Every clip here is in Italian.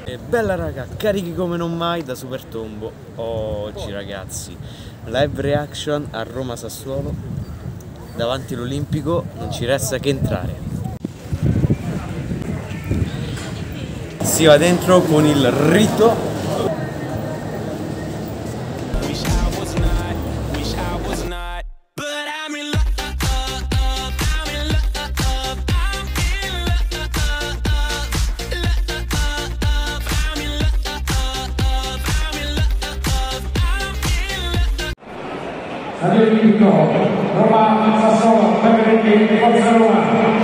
Bella raga, carichi come non mai da Super Tombo. Oggi ragazzi, live reaction a Roma Sassuolo. Davanti all'Olimpico non ci resta che entrare. Si va dentro con il rito. Stadio Olimpico, Roma Sassuolo, benvenuti, Forza Roma.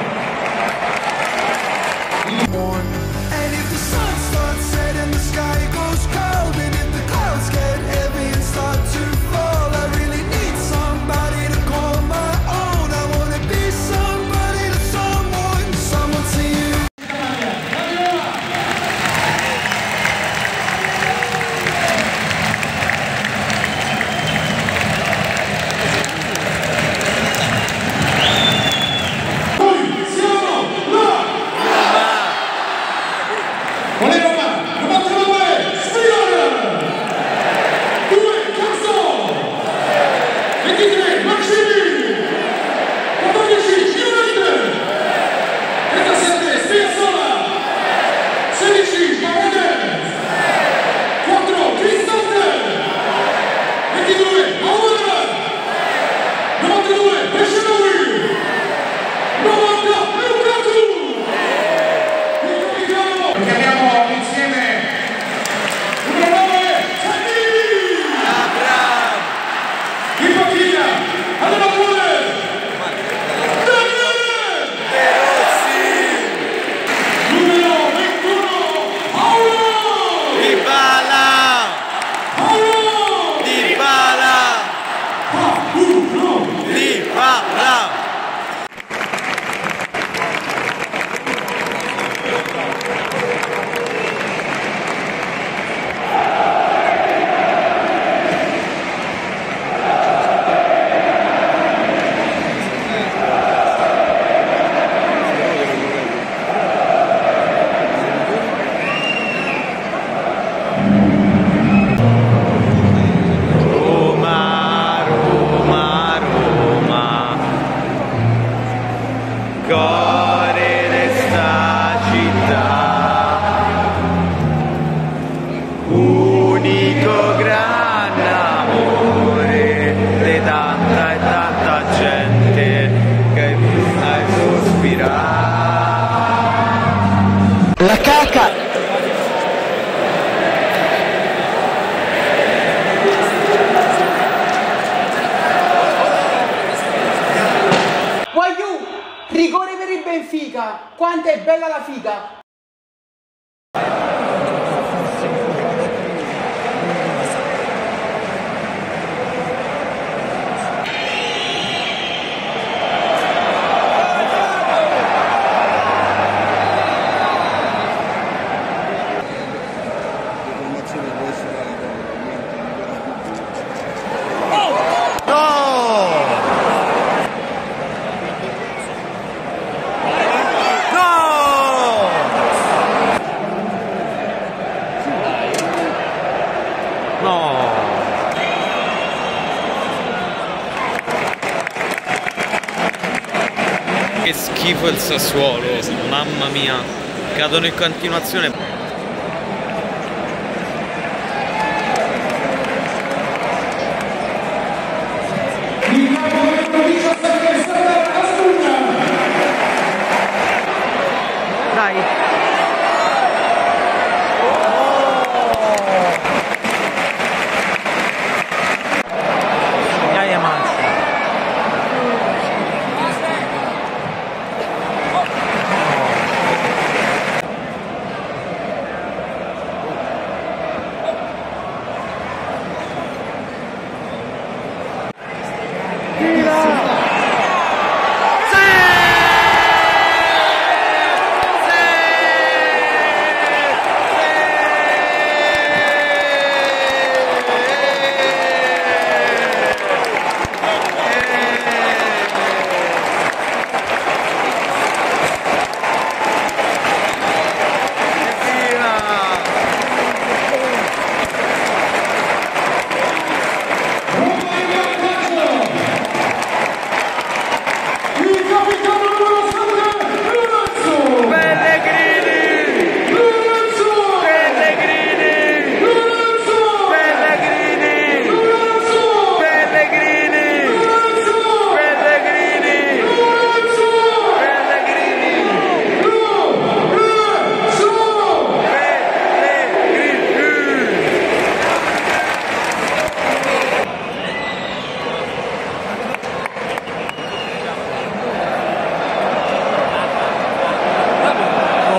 Cuore resta città, unico gran amore di tanta e tanta gente che sai sospirare. La caca! Rigore per il Benfica! Quanto è bella la figa! Che schifo il Sassuolo, mamma mia, cadono in continuazione. Dai.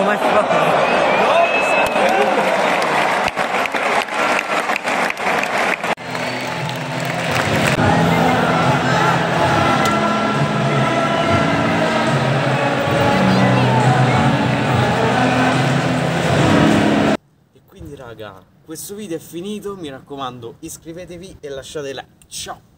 mai fatto. Quindi raga, questo video è finito, mi raccomando iscrivetevi e lasciate like, ciao!